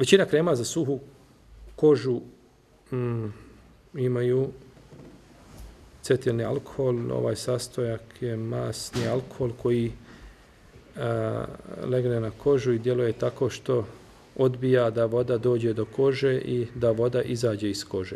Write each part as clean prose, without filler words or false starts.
Većina krema za suhu kožu imaju cetilni alkohol. Ovaj sastojak je masni alkohol koji legne na kožu i djeluje tako što odbija da voda dođe do kože i da voda izađe iz kože.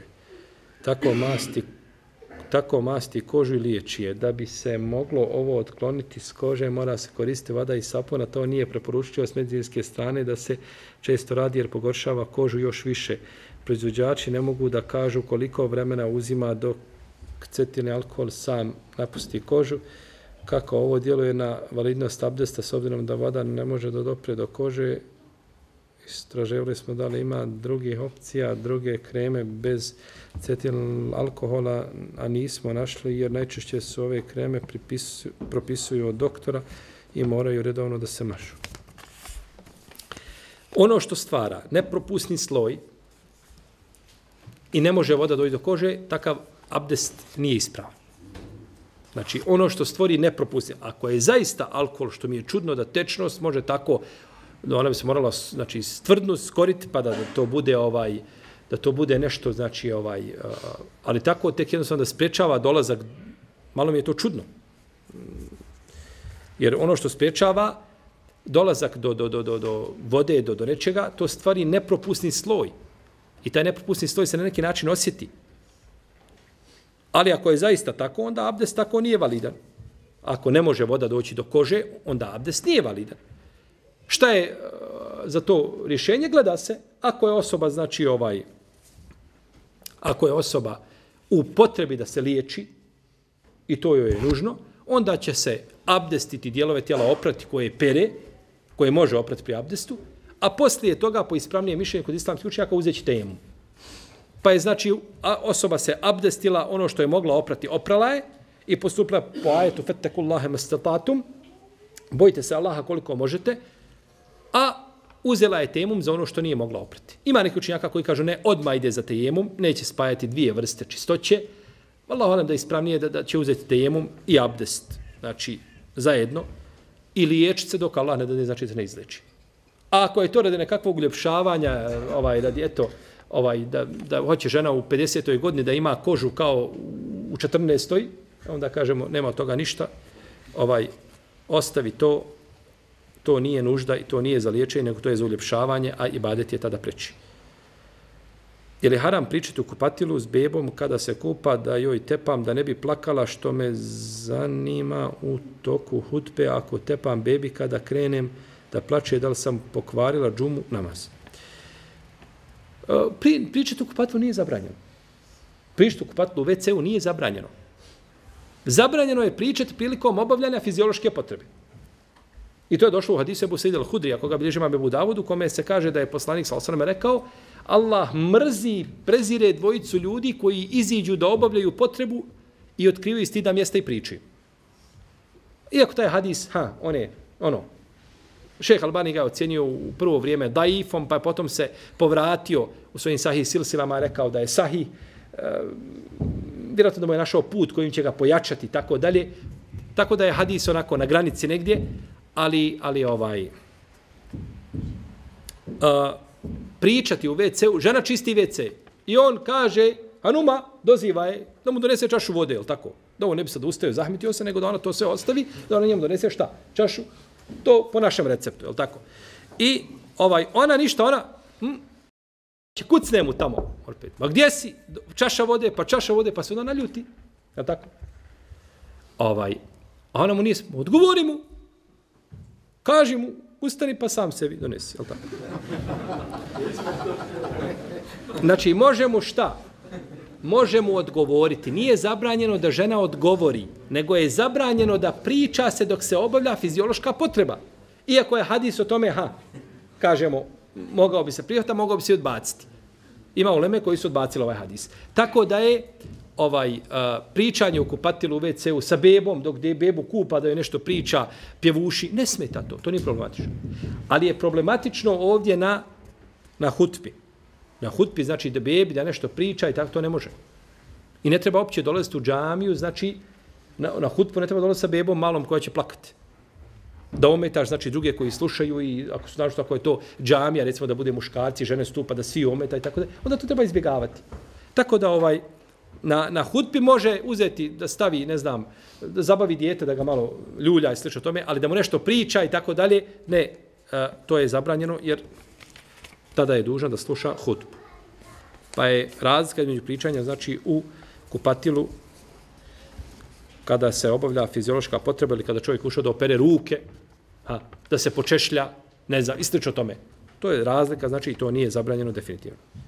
Tako masti kožu i liječi je. Da bi se moglo ovo otkloniti s kože, mora se koristiti voda i sapuna. To nije preporučljivo s medicinske strane da se često radi jer pogoršava kožu još više. Proizvođači ne mogu da kažu koliko vremena uzima dok cetilni alkohol sam napusti kožu. Kako ovo djeluje na validnost abdesta s obzirom da voda ne može da dopre do kože. Istraživali smo da li ima drugih opcija, druge kreme bez cetilnog alkohola, a nismo našli jer najčešće su ove kreme propisuju od doktora i moraju redovno da se mažu. Ono što stvara nepropusni sloj i ne može voda doći do kože, takav abdest nije ispravan. Znači, ono što stvori nepropusni, ako je zaista alkohol, što mi je čudno da tečnost može tako, ona bi se morala, znači, stvrdnost skoriti, pa da to bude da to bude nešto, znači, ali tako tek jednostavno da sprečava dolazak, malo mi je to čudno. Jer ono što sprečava dolazak do vode, do nečega, to stvari nepropusni sloj. I taj nepropusni sloj se na neki način osjeti. Ali ako je zaista tako, onda abdest tako nije validan. Ako ne može voda doći do kože, onda abdest nije validan. Šta je za to rješenje? Gleda se, ako je osoba, znači ako je osoba u potrebi da se liječi, i to joj je nužno, onda će se abdestiti dijelove tijela oprati koje pere, koje može oprati pri abdestu, a poslije toga, po ispravnijem mišljenju kod islamskih učenjaka, uzeći tejemum. Pa je, znači, osoba se abdestila, ono što je mogla oprati, oprala je i postupila po ajetu fettekullahe mastatatum, bojite se Allaha koliko možete, a uzela je tejemum za ono što nije mogla oprati. Ima neki učenjaka koji kažu ne, odmah ide za tejemum, neće spajati dvije vrste čistoće. Wallahu alam da je ispravnije da će uzeti tejemum i abdest, znači zajedno, i liječiti se dok Allah ne dade, znači se ne izleči. A ako je to radi nekakvog uljepšavanja, radi eto, da hoće žena u 50. godini da ima kožu kao u 14. onda kažemo nema od toga ništa, ostavi to nije nužda i to nije za liječenje, nego to je za uljepšavanje, a ibadet je tada preči. Je li haram pričati u kupatilu s bebom kada se kupa da joj tepam da ne bi plakala, što me zanima u toku hutbe, ako tepam bebi kada krenem da plače, da li sam pokvarila džumu namaz. Pričati u kupatilu nije zabranjeno. Pričati u kupatilu u WC-u nije zabranjeno. Zabranjeno je pričati prilikom obavljanja fiziološke potrebe. I to je došlo u hadisu Ebu Sejid al-Hudrija, koga bilježi imam Ebu Davudu, kome se kaže da je poslanik sallallahu alejhi ve sellem rekao: Allah mrzi, prezire dvojicu ljudi koji iziđu da obavljaju potrebu i otkrivaju stidna mjesta i pričaju. Iako taj hadis, Šejh Albani ga ocjenio u prvo vrijeme daifom, pa je potom se povratio u svojim sahih silsilama, rekao da je sahih, vjerojatno da mu je našao put kojim će ga pojačati, tako dalje. Tako da je hadis onako na granici negdje, ali pričati u WC-u, žena čisti WC i on kaže, Hanuma, doziva je da mu donese čašu vode, je li tako? Da on ne bi sad ustao, zahmitio se, nego da ona to sve ostavi, da ona njemu donese šta? Čašu, to po našem receptu, je li tako? I ona ništa, ona će kucne mu tamo. Ma gdje si? Čaša vode, pa se onda naljuti. Je li tako? A ona mu nije, odgovori mu, kaži mu, ustani pa sam sebi donesi, je li tako? Znači, možemo šta? Možemo odgovoriti. Nije zabranjeno da žena odgovori, nego je zabranjeno da priča se dok se obavlja fiziološka potreba. Iako je hadis o tome, kažemo, mogao bi se prihvatiti, mogao bi se odbaciti. Ima uleme koji su odbacili ovaj hadis. Tako da je pričanje u kupatilu u WC-u sa bebom, dok gdje bebu kupa da joj nešto priča, pjevuši, ne smeta to nije problematično. Ali je problematično ovdje na hutbi. Na hutbi znači da bebi, da nešto priča i tako to ne može. I ne treba uopće dolaziti u džamiju, znači na hutbu ne treba dolaziti sa bebom malom koja će plakati. da ometaš, znači druge koji slušaju i ako su našto ako je to džamija, recimo da bude muškarci, žene stupa, da svi ometa i tako da, onda to treba izbjegavati. Tako da na hutbi može uzeti da stavi, ne znam, da zabavi dijete, da ga malo ljulja i slično tome, ali da mu nešto priča i tako dalje, ne, to je zabranjeno jer tada je dužan da sluša hutbu. Pa je razlika između pričanja, znači u kupatilu kada se obavlja fiziološka potreba ili kada čovjek ušao da opere ruke, da se počešlja, ne znam, i slično tome. To je razlika, znači i to nije zabranjeno definitivno.